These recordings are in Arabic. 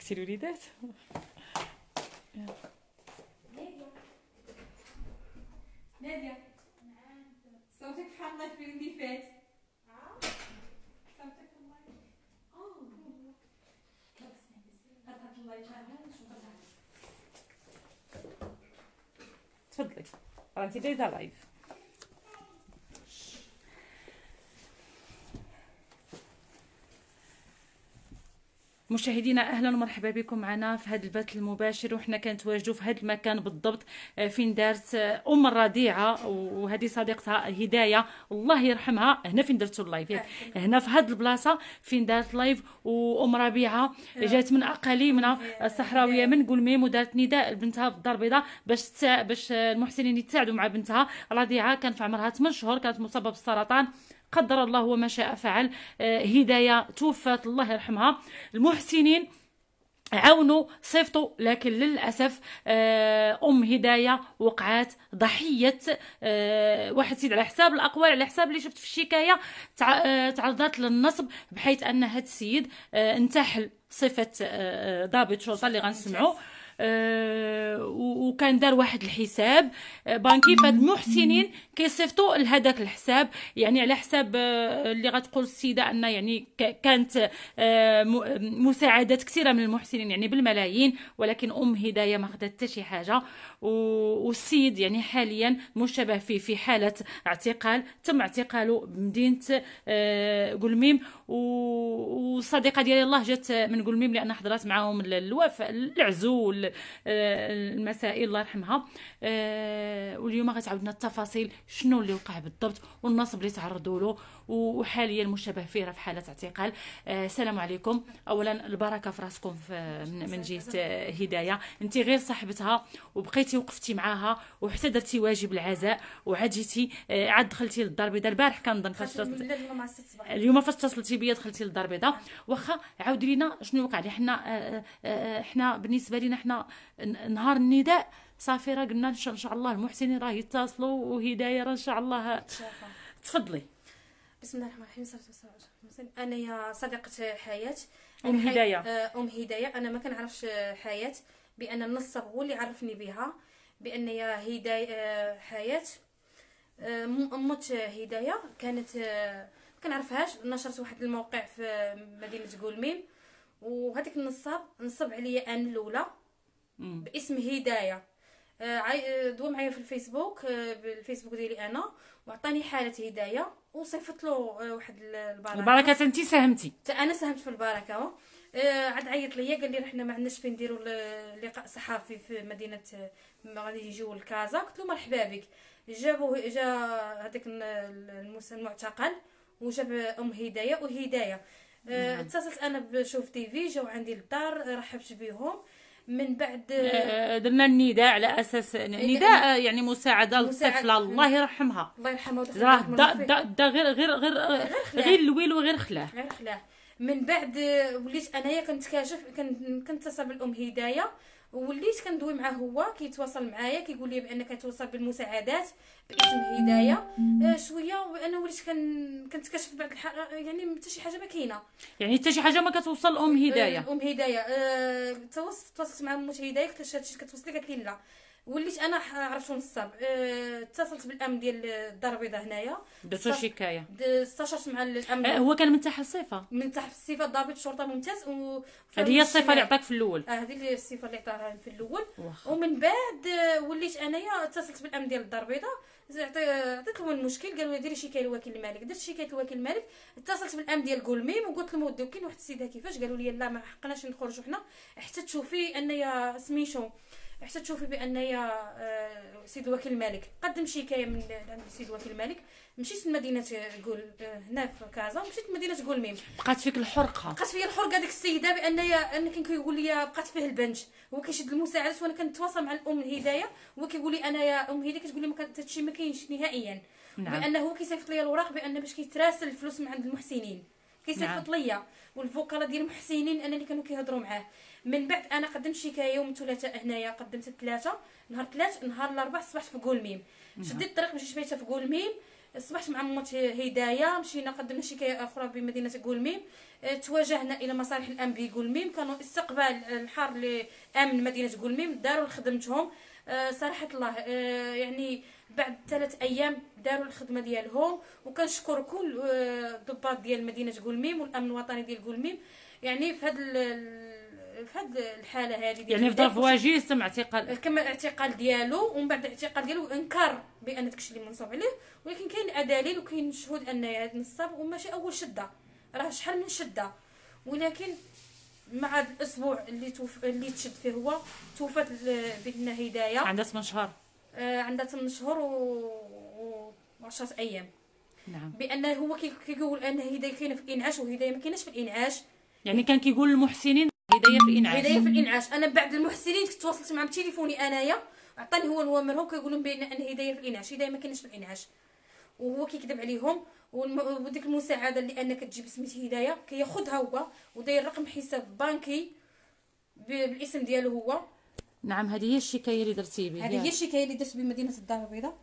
كتير وليدات. نادية صوتك في حلقة في اللي فات. صوتك في المايك. هات المايك تفضلي راه انت دايزه لايف. مشاهدينا اهلا ومرحبا بكم معنا في هذا البث المباشر، وحنا كنتواجدوا في هذا المكان بالضبط فين دارت ام الرضيعه وهذه صديقتها هدايه الله يرحمها. هنا فين درتو اللايف هنا في هذه البلاصه فين دارت لايف. وام ربيعه جات من اقاليمنا الصحراويه من قلميم ودارت نداء لبنتها في الدار البيضاء باش المحسنين يتساعدوا مع بنتها رضيعه. كان في عمرها 8 شهور، كانت مصابه بالسرطان، قدر الله وما شاء فعل. هدايه توفت الله يرحمها. المحسنين عاونوا صيفطوا، لكن للاسف ام هدايه وقعت ضحيه واحد سيد على حساب الاقوال، على حساب اللي شفت في الشكايه تعرضت للنصب، بحيث ان هذا السيد انتحل صفه ضابط شرطه اللي غنسمعوا. وكان دار واحد الحساب بانكي. فهاد المحسنين كيصيفطوا لهداك الحساب، يعني على حساب اللي غتقول السيده ان يعني كانت مساعدات كثيره من المحسنين يعني بالملايين، ولكن ام هدايه ما خدات حتى شي حاجه. والسيد يعني حاليا مشتبه فيه في حاله اعتقال، تم اعتقاله بمدينه قلميم. والصديقه ديالي الله جات من قلميم لان حضرات معاهم الوفاء العزو المسائل الله يرحمها. واليوم غتعاودنا التفاصيل شنو اللي وقع بالضبط والنصب اللي تعرضوا له، وحاليا المشتبه فيه راه في حاله اعتقال. السلام عليكم. اولا البركه في راسكم من جهه هدايه، انت غير صاحبتها وبقيتي وقفتي معاها وحتى درتي واجب العزاء وعاد جيتي عاد دخلتي للدار البيضاء. البارح كنظن اليوم فاش اتصلتي بيا دخلتي للدار البيضاء. واخا عاودي لينا شنو وقع لي. حنا بالنسبه لينا حنا نهار النداء صافي راه قلنا ان شاء الله المحسنين راه يتصلوا وهدايه راه ان شاء الله. تفضلي. بسم الله الرحمن الرحيم. صلاه والسلام على المرسلين. انا يا صديقه حياه ام هدايه. ام هدايه انا ما كنعرفش حياه بان النصب هو اللي عرفني بها بان يا هدايه حياه امت هدايه كانت ما كنعرفهاش. نشرت واحد الموقع في مدينه قلميم، وهذيك النصاب نصب عليا انا الاولى باسم هدايه. دوا معايا في الفيسبوك بالفيسبوك ديالي انا، وعطاني حاله هدايه وصيفط له واحد البركه. انت ساهمتي؟ انا ساهمت في البركه. عاد عيط ليا قال لي حنا ما عندناش فين نديروا لقاء صحفي في مدينه، غادي يجيو لكازا. قلت له مرحبا بك. جا هذاك المعتقل وجاب ام هدايه وهدايه. اتصلت انا بشوف تي في، جاو عندي للدار، رحبت بهم. من بعد درنا النداء على اساس نداء يعني مساعده للطفله الله يرحمها. الله يرحمها. دا غير الويل وغير خلاه. من بعد وليت انايا كنتكاشف، كنتصل بالام هدايه، وليت كندوي معاه، هو كيتواصل معايا كيقول لي بان كيتوصل بالمساعدات باسم هدايه. شويه وانا وليت كنتكشف بعض يعني حتى شي حاجه ما كاينه، يعني حتى شي حاجه ما كتوصل ام هدايه. ام هدايه تواصلت مع ام هدايه، قلت لها هادشي كتوصلي، قالت لي لا. وليت انا عرفت نصاب. اتصلت بالامن ديال الدار البيضاء هنايا، درتو شكايه، استشرت مع الامن. هو كان من تحت الصفه، من تحت الصفه ضابط شرطه ممتاز. هذه هي الصفه اللي عطاك في الاول. هذه هي الصفه اللي عطاها في الاول. ومن بعد وليت انايا اتصلت بالامن ديال الدار البيضاء، عطيت لهم المشكل، قالوا لي ديري شكايه لوكيل الملك. درت شكايه لوكيل الملك. اتصلت بالامن ديال قلميم وقلت لهم وديو كاين واحد السيده كيفاش، قالوا لي لا ما حقناش نخرجوا حنا حتى تشوفي انايا سميتو، حتى تشوفي بان يا سيد وكيل الملك. قدم شكايه من عند سيد وكيل الملك. مشيت لمدينه هنا في كازا، مشيت لمدينه قلميم. بقات فيك الحرقه؟ بقات فيا الحرقه ديك السيده بان ان كان كيقول لي بقات فيه البنج، هو كيشد المساعدات وانا كنتواصل مع الام الهدايه، هو كيقول لي انا يا ام هدايه كتقول لي ما كانت هادشي ما كاينش نهائيا. نعم. بانه هو كيصيفط لي الوراق بان باش كيتراسل الفلوس من عند المحسنين، كيصيفط ليا والفقراء ديال المحسنين انا اللي كانوا كيهضروا معاه. من بعد انا قدمت شكايه يوم الثلاثاء هنايا، قدمت الثلاثه، نهار الاربعاء صبحت في قلميم. شديت الطريق مشيت بيتها في قلميم. صبحت مع موت هدايه، مشينا قدمنا شكايه اخرى بمدينه قلميم. تواجهنا الى مصالح الامن بقلميم، كانوا استقبال الحار لامن مدينه قلميم، داروا خدمتهم. صراحه الله يعني بعد 3 ايام داروا الخدمه ديالهم، وكنشكر كل الضباط ديال مدينه قلميم والامن الوطني ديال قلميم. يعني في هذه الحاله هذه يعني في ظرف واجهز تم اعتقال كما الاعتقال ديالو، ومن بعد الاعتقال ديالو انكر بان داكشي اللي منصوب عليه. ولكن كاين ادليل وكاين شهود ان هذا نصاب، وماشي اول شده، راه شحال من شده. ولكن مع الاسبوع اللي تشد فيه هو توفات بنتنا هدايه، عندها 8 شهور. عندها 8 شهور و 10 ايام. نعم. بان هو كيقول ان هدايه كاينه في الانعاش، وهدايه ما كايناش في الانعاش. يعني كان كيقول للمحسنين هدايه في الانعاش. هدايه في الانعاش. انا بعد المحسنين كنت تواصلت معهم بتليفوني انايا، عطاني هو النوامر، هو كيقول لهم بان هدايه في الانعاش. هدايه ما كاينش في الانعاش، وهو كيكذب عليهم. وديك المساعده اللي انك تجيب سميت هدايه كياخذها هو، وداير رقم حساب بنكي بالاسم ديالو هو. نعم. هذه هي الشكايه اللي درتي بها. هذه هي الشكايه اللي درت بمدينه الدار البيضاء.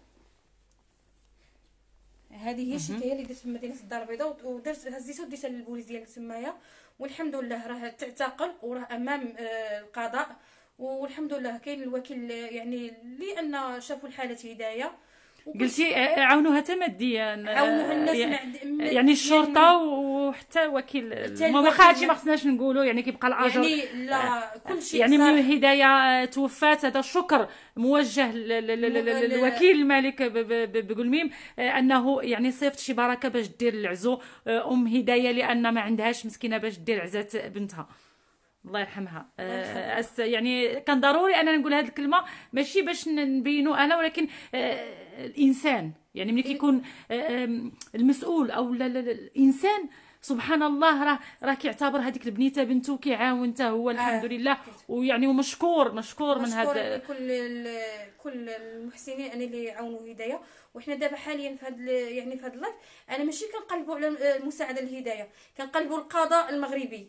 هذه هي الشكايه اللي درت بمدينه الدار البيضاء، ودرت هزيتها وديتها للبوليس ديال تمايا. والحمد لله راه تعتقل وراه امام القضاء. والحمد لله كاين الوكيل يعني لان شافوا الحاله هدايه. قلتي عاونوها تمديا. عاونوها الناس يعني الشرطه وحتى وكيل. واخا هادشي ما خصناش نقولوا، يعني كيبقى الاجر. يعني لا كلشي يعني من هدايه توفات، هذا الشكر موجه للوكيل الملك بقلميم، انه يعني صيفط شي بركه باش دير العزو هدايه، لان ما عندهاش مسكينه باش دير عزات بنتها. الله يرحمها. يعني كان ضروري اننا نقول هذه الكلمه، ماشي باش نبينوا انا، ولكن الانسان يعني ملي كيكون المسؤول او الانسان سبحان الله راه كيعتبر هذيك البنيته بنته، كيعاون حتى هو الحمد لله. ويعني ومشكور من هذا كل المحسنين اللي يعاونوا هدايه. وحنا دابا حاليا في هذا يعني في هذا اللايف انا ماشي كنقلبوا على المساعده للهدايه، كنقلبوا القضاء المغربي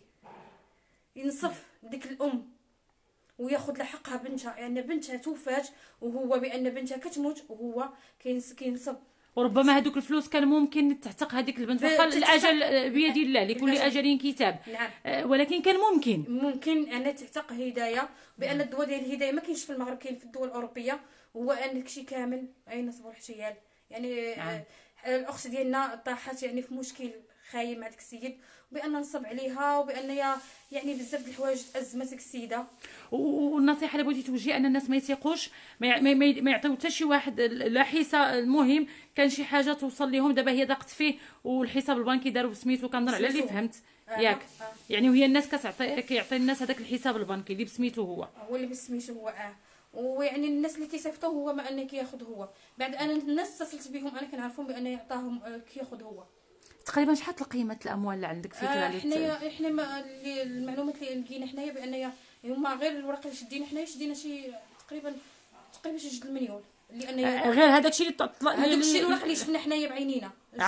ينصف ديك الام وياخذ لها حقها بنتها، يعني بنتها توفات وهو بان بنتها كتموت وهو كينصب. وربما هذوك الفلوس كان ممكن تعتق هذيك البنت، واخا الاجل بيد الله، لكل اجل كتاب. نعم. ولكن كان ممكن ان تعتق هدايه، بان الدواء ديال الهدايه ما كاينش في المغرب، كاين في الدول الاوروبيه. هو ان داكشي كامل اي نصب احتيال. يعني الاخت ديالنا طاحت يعني في مشكل خايب مع داك السيد، وبان نصب عليها، وبان يعني بزاف د الحوايج تازمت ديك السيده. والنصيحه اللي بغيتي توجهي ان الناس ما يثيقوش، ما يعطيو حتى شي واحد لا حساب. المهم كان شي حاجه توصل لهم، دابا هي ضاقت فيه والحساب البنكي داروا بسميتو، كنظن على اللي فهمت ياك. يعني وهي الناس كيعطي الناس هذاك الحساب البنكي اللي بسميتو هو اللي بسميتو هو. ويعني الناس اللي كيصيفطوه هو ما انه كياخذ هو. بعد انا الناس اتصلت بهم انا كنعرفهم بان يعطاهم كياخذ هو. تقريبا شحال قيمه الاموال اللي عندك فكره؟ حنا المعلومات اللي لقينا حنايا بان هما غير الورق اللي شدينا حنايا، شدينا شي تقريبا شي 2 مليون. لان غير هذاك الشيء هذاك الشيء الورق اللي شفنا حنايا بعينينا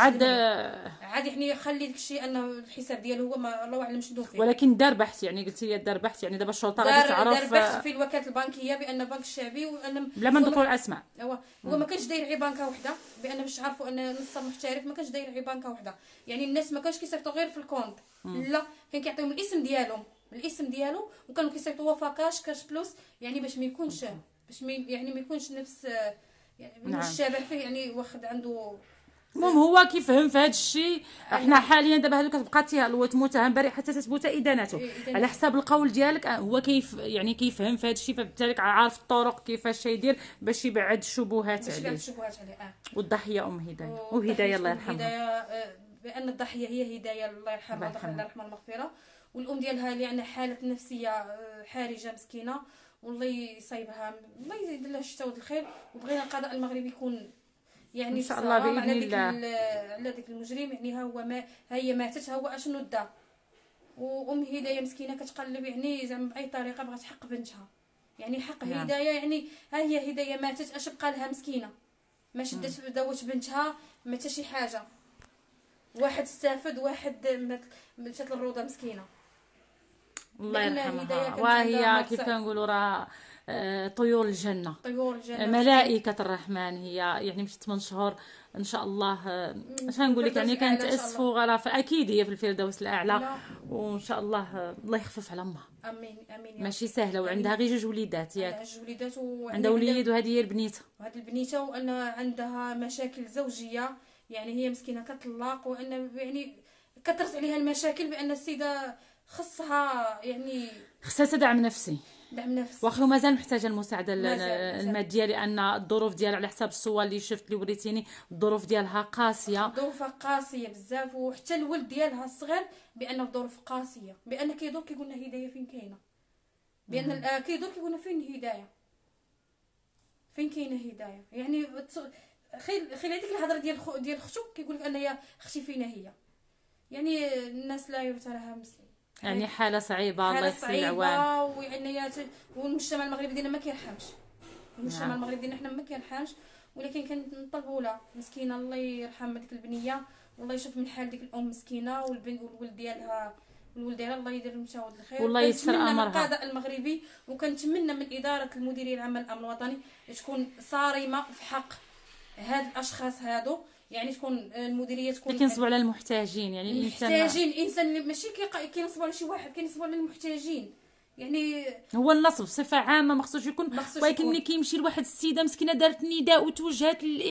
عادي حنا خلي داك الشيء انه الحساب ديالو هو ما الله اعلم شنو فيه. ولكن دار بحث، يعني قلتي لي دار بحث، يعني دابا الشرطه غادي تعرف. دار بحث في الوكاله البنكيه بان البنك الشعبي، وان بلا ما نذكروا الاسماء. هو ما كانش داير غير بنكه وحده، بان باش تعرفوا ان نصاب محترف ما كانش داير غير بنكه وحده. يعني الناس ما كانش كيصيفطوا غير في الكونت، لا كان كيعطيهم الاسم ديالو وكانوا كيصيفطوا وفاكاش كاش بلوس، يعني باش ما يكونش يعني ما يكونش نفس يعني من الشبه فيه، يعني واخد عنده. المهم هو كيفهم في هذا الشيء. احنا حاليا دابا هذوك كتبقى متهم بريء حتى تثبت ادانته على حساب القول ديالك. هو يعني كيفهم في هذا الشيء، فبالتالي عارف الطرق كيفاش يدير باش يبعد الشبهات عليه. والضحيه هدايه وهدايه الله يرحمها. هدايه بان الضحيه هي هدايه الله يرحمها ودخل الرحمه المغفره. والام ديالها اللي عندها حاله نفسيه حرجه مسكينه، والله يصيبها، الله يزيد لها الشتاء والخير. وبغينا القضاء المغربي يكون يعني ان شاء الله باذن الله على ديك المجرم. يعني ها هو هي ماتت، ها هو اشنو دا. وام هدايه مسكينه كتقلب يعني زعما باي طريقه بغات حق بنتها، يعني حق هدايه. يعني ها هي هدايه ماتت، اش بقى لها مسكينه؟ ما شدت داوت بنتها، ما حتى شي حاجه. واحد استافد، واحد مشات للروضه مسكينه. الله يرحمها. وهي كيف كنقولوا راه طيور الجنه، طيور الجنه، ملائكه الرحمن. هي يعني مشيت 8 شهور ان شاء الله. اش غنقول لك، يعني كانت اسفو غرافه، اكيد هي في الفردوس الاعلى. لا. وان شاء الله الله يخفف على امها. امين امين. ماشي سهله، وعندها غير جوج وليدات عندها ياك؟ جوج وليدات، عندها وليد وهذه هي البنيته. وهاد البنيته، وان عندها مشاكل زوجيه، يعني هي مسكينه كطلاق، وان يعني كثرت عليها المشاكل، بان السيده خصها يعني خصها تدعم نفسي، دعم نفسي. واخا مازال محتاجه المساعده مازال. الماديه، لان الظروف ديالها على حساب الصور اللي شفت اللي وريتيني الظروف ديالها قاسيه. ظروفها قاسيه بزاف، وحتى الولد ديالها الصغير بان الظروف قاسيه، بان كيدور كيقول لنا هدايه فين كاينه، بان كيدور كيقول لنا فين هدايه، فين كاينه هدايه. يعني خيل هذيك الهضره ديال اختو، كيقول لك ان هي اختي فين هي. يعني الناس لا يرثى يعني حاله صعيبه، الله يحسن العوان. ويعني والمجتمع المغربي ديالنا ما كيرحمش، المجتمع المغربي ديالنا حنا ما كيرحمش. ولكن كنطلبوا لها مسكينه الله يرحم ديك البنيه، والله يشوف من حال ديك الام مسكينه، والبنت والولد ديالها، الله يدير لهم شاود الخير، والله يسر امرها. من القضاء المغربي، وكنتمنى من اداره المديريه العامه للامن الوطني تكون صارمه في حق هاد الاشخاص هادو. يعني تكون المديريه تكون كينصبوا على المحتاجين، يعني الانسان اللي ماشي كينصبوا على شي واحد، كينصبوا على المحتاجين. يعني هو النصب بصفه عامه ما خصوش يكون، ولكن ملي كيمشي لواحد السيده مسكينه دارت نداء وتوجهات